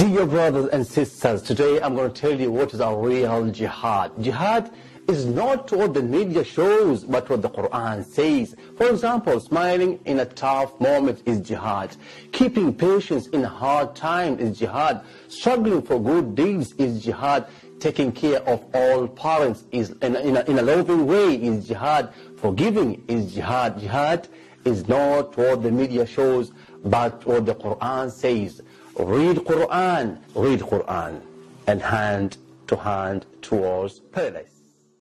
Dear brothers and sisters, today I'm going to tell you what is our real jihad. Jihad is not what the media shows, but what the Quran says. For example, smiling in a tough moment is jihad. Keeping patience in a hard time is jihad. Struggling for good deeds is jihad. Taking care of all parents is in a loving way is jihad. Forgiving is jihad. Jihad is not what the media shows, but what the Quran says. Read Quran, and hand to hand towards paradise.